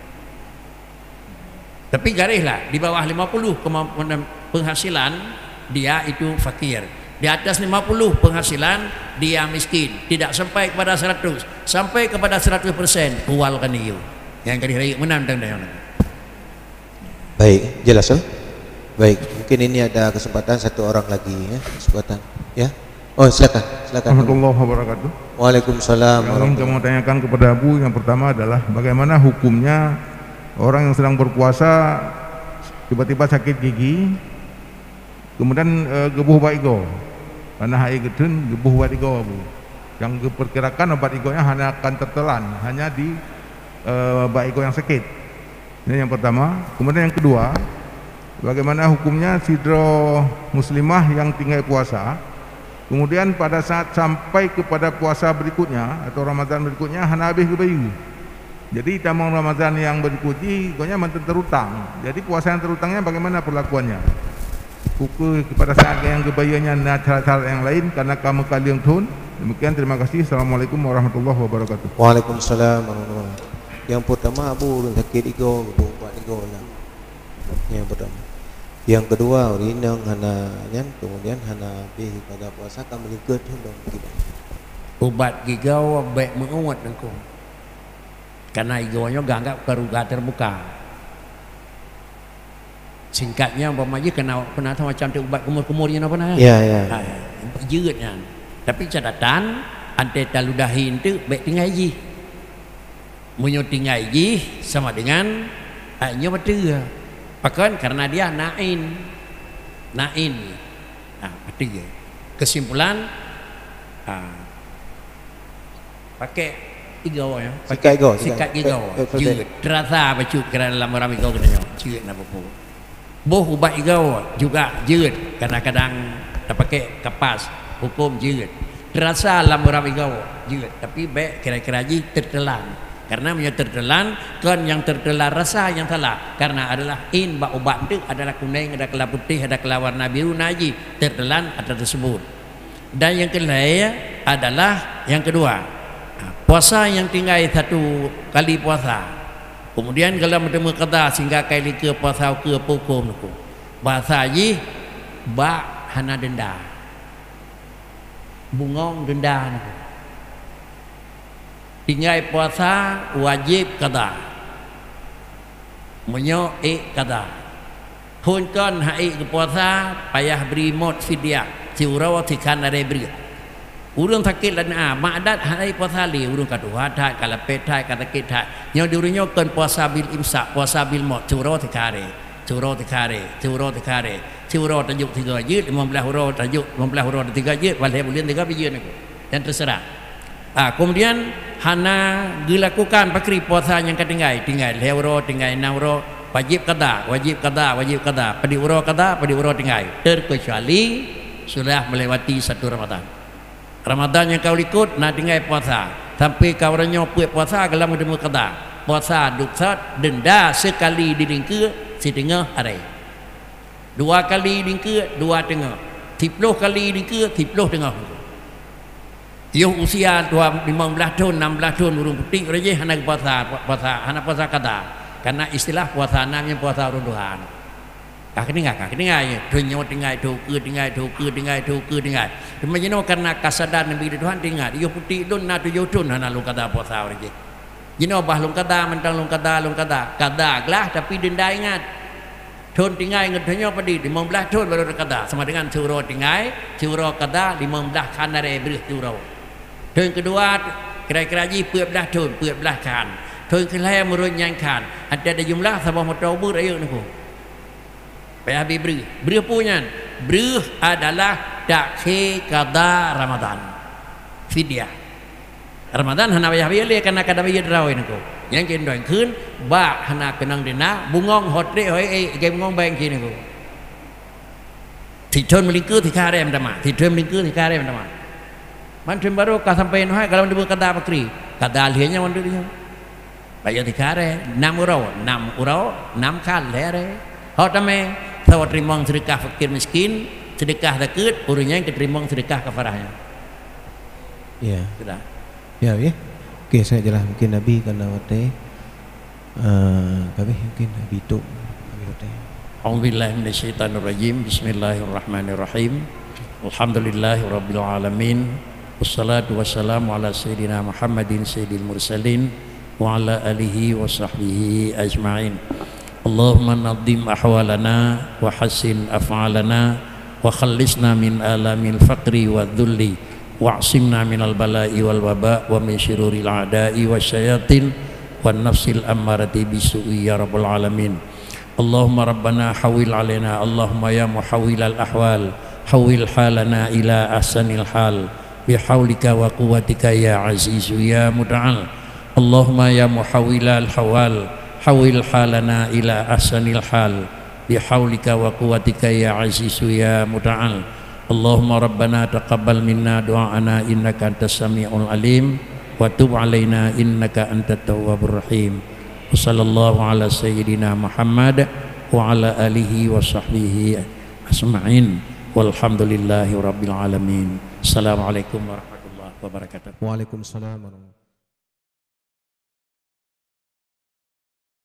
tapi garis lah di bawah 50 kemampuan penghasilan dia itu fakir di atas 50 penghasilan dia miskin tidak sampai kepada 100 sampai kepada 100% huwal ghaniyu yang kali menang dan baik jelas baik mungkin ini ada kesempatan satu orang lagi ya kesempatan ya Oh, silakan. Warahmatullahi wabarakatuh. Waalaikumsalam. Yang ingin kamu tanyakan kepada Abu yang pertama adalah bagaimana hukumnya orang yang sedang berpuasa tiba-tiba sakit gigi, kemudian gebuh baigo, karena hai gedun gebuh baigo Abu. Yang diperkirakan obat igonya hanya akan tertelan, hanya di baigo yang sakit. Ini yang pertama. Kemudian yang kedua, bagaimana hukumnya sidro muslimah yang tinggal puasa, kemudian pada saat sampai kepada puasa berikutnya atau Ramadan berikutnya hana habis ke bayu. Jadi tamang Ramadan yang berikutnya igonya mantan terutang. Jadi puasa yang terutangnya bagaimana perlakuannya? Hukum kepada saat yang kebayanya cara-cara yang lain karena kamu kalian tun. Demikian, terima kasih. Assalamualaikum warahmatullahi wabarakatuh. Waalaikumsalam warahmatullahi wabarakatuh. Yang pertama Abu sakit igo, buat igo lah. Yang pertama. Yang kedua urinang hana nyan, kemudian hana habis pada puasa kamu lingkut dong kita. Obat gigau baik menguat nengko. Karena igonya ganggap keruga terbuka. Singkatnya umpamanya kena tahu macam tu ubat kumur-kumurnya apa nak? Ya, ya. Jeutnya. Tapi catatan ante taludahin tu baik tinggal ji. Munyo tinggal ji sama dengan hanya betul. Bahkan karena dia nain. Nah, betul. Kesimpulan pakai igau ya. Sikat igau. Sikat igau. Jeut. Terasa bacut kerana dalam orang igau kena nyo. Jeut nak apa. Boh ubat igau juga jeut. Kadang-kadang tak pakai kapas. Hukum jeut. Terasa dalam orang igau jeut. Tapi baik kira-kira ji tertelan. Karena punya tertelan, kan yang tertelan rasa yang salah. Karena adalah in bak ubat itu adalah kuning, ada kela putih, ada kela warna biru naji. Tertelan ada tersebut. Dan yang kedua adalah yang kedua, puasa yang tinggal satu kali puasa. Kemudian kalau bertemu kata sehingga kali ke puasa ke hukum tu. Bahasa ji bak hana denda. Bungong denda tu. Tinggal puasa wajib qada. Menyo qada. Pun kan hai ke puasa payah beri mod fidyah. Siurau tikan ada beri. Urang sakit dan madat hai puasa li urang kaduha thai kala pet thai kata kit thai. Nyo diurinyo kan puasa bil imsak, puasa bil mod siurau tikare. Siurau tajuk 3 juz, 15 huruf tajuk 15 huruf 3 juz, walai bulan 3 biji aku. Dan terserah. Kemudian hana dilakukan pakri puasa yang ketinggai lewro tinggai nawro wajib qada padi uro tinggai terkecuali sudah melewati satu Ramadan yang kau ikut nak tinggai puasa sampai kau renyo puasa kalau mau qada puasa duksat denda sekali dilingke setengah hari 2 kali dilingke 2 tengah 10 kali dilingke 10 tengah. Yo usia 15 tahun 16 tahun urung putih raje hana puasa qada karena istilah puasa namanya puasa runduhan kakini dunyo tinggal imagine karena kasadar nabi Tuhan tinggal yo putih dun na 7 tahun hana lu qada puasa raje jino bah lu qada mentang lu qada lah tapi denda ingat tahun tinggal ingat dunyo padi 15 tahun baru qada sama dengan curo tinggal curo qada 15 kanare beri curo. Tahun kedua kira-kira ji 14 tahun 14 kan. Tahun kelaya merunyankan ada jumlah sabah mutawbur ayo niku. Payah beri punya. Beri adalah dakhi qada Ramadan. Fidyah. Ramadan hana payah beli karena kada beli draw niku. Yang kendong keun ba hana kenang dina bungong hotre hoi game ngong bang kini niku. Tidon melingkir tikare mdama. Mantum baru kah sampai nuhai kalau dia berkata pakri kata alihnya mandu dia bayar tikare 6 kan lere hotame tahu terima sedekah fakir miskin sedekah zakat urunya yang terima sedekah kafarahnya ya sudah ya oke saya jelas mungkin Nabi karena wate kami mungkin Nabi itu A'udzubillahi minasyaitonirrajim. Bismillahirrahmanirrahim. Alhamdulillahirabbil alamin. Wassalatu wassalamu ala sayyidina Muhammadin sayyidil mursalin wa ala alihi wa sahbihi ajma'in. Allahumma nadhim ahwalana wa hassin af'alana wa khallisna min alamil faqri wa dhulli wa'simna minal bala'i wal waba wa min syururil a'da'i wasyayatin wan nafsil ammarati bisu'i ya rabbal alamin. Allahumma rabbana hawil alaina, Allahumma ya muhawwilal ahwal hawil halana ila ahsanil hal bihaulika wa quwwatika ya azizu ya muta'al. Allahumma ya muhawwilal hawal hawil halana ila ahsanil hal bihaulika wa quwwatika ya azizu ya muta'al. Allahumma rabbana taqabbal minna du'ana innaka antas sami'ul alim wa tub alaina innaka antat tawwabur rahim. Wa sallallahu ala sayyidina Muhammad wa ala alihi wa sahbihi asma'in walhamdulillahi rabbil alamin. Assalamualaikum warahmatullahi wabarakatuh. Waalaikumsalam warahmatullahi wabarakatuh.